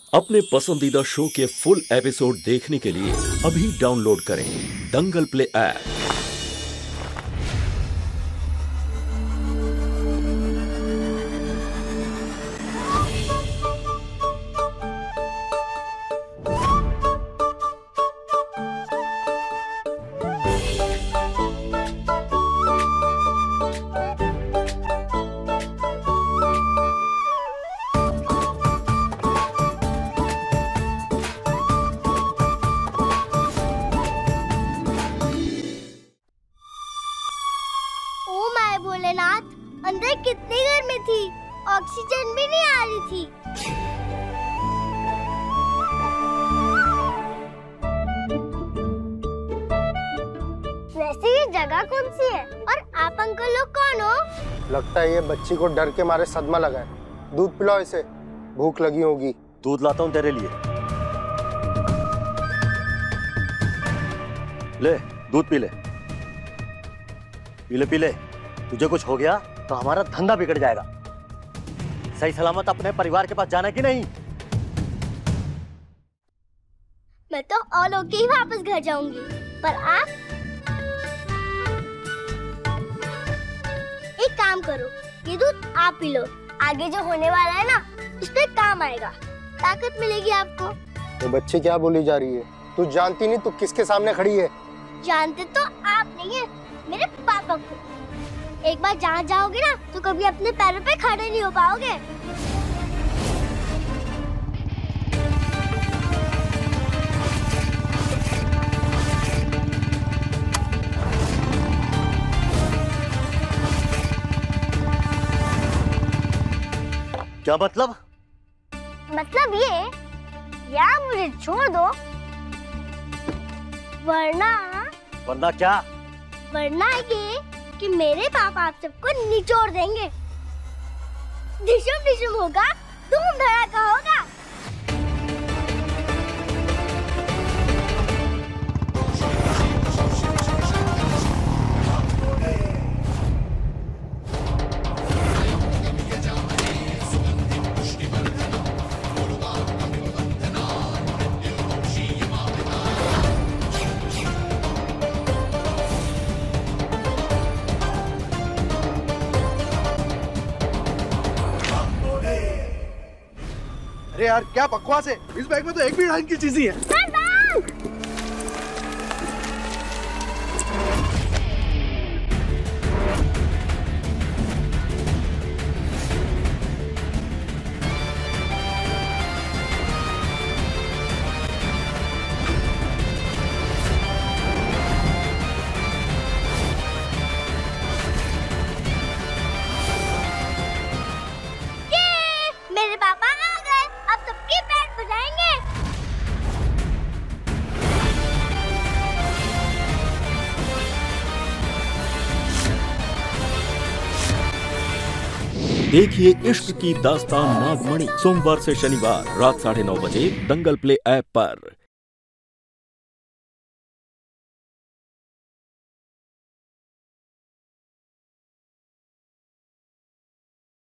अपने पसंदीदा शो के फुल एपिसोड देखने के लिए अभी डाउनलोड करें दंगल प्ले ऐप। भोलेनाथ, अंदर कितनी गर्मी थी, ऑक्सीजन भी नहीं आ रही थी। वैसे ये जगह कौन सी है और आप अंकल लोग कौन हो? लगता है ये बच्ची को डर के मारे सदमा लगा है। दूध पिलाओ इसे, भूख लगी होगी। दूध लाता हूँ तेरे लिए। ले दूध पी ले, पी ले पी ले। तुझे कुछ हो गया तो हमारा धंधा बिगड़ जाएगा। सही सलामत अपने परिवार के पास जाना कि नहीं? मैं तो ऑल ओके ही वापस घर जाऊंगी, पर आप एक काम करो, ये दूध आप पी लो। आगे जो होने वाला है ना, उस पे काम आएगा, ताकत मिलेगी आपको। तो बच्ची क्या बोली जा रही है? तू जानती नहीं तू किसके सामने खड़ी है? जानते तो आप नहीं है, मेरे पापा को। एक बार जहाँ जाओगे ना तो कभी अपने पैरों पे खड़े नहीं हो पाओगे। क्या मतलब? मतलब ये, या मुझे छोड़ दो, वरना क्या? वरना ये कि मेरे पापा आप सबको निचोड़ देंगे। डिशुम डिशुम होगा, धूम धड़ाका होगा। अरे यार क्या बकवास है, इस बैग में तो एक भी ढंग की चीज ही है। मेरे पापा आ गए, अब सबकी बैंड बजाएंगे। देखिए इश्क की दास्तान नागमणि सोमवार से शनिवार रात 9:30 बजे दंगल प्ले ऐप पर।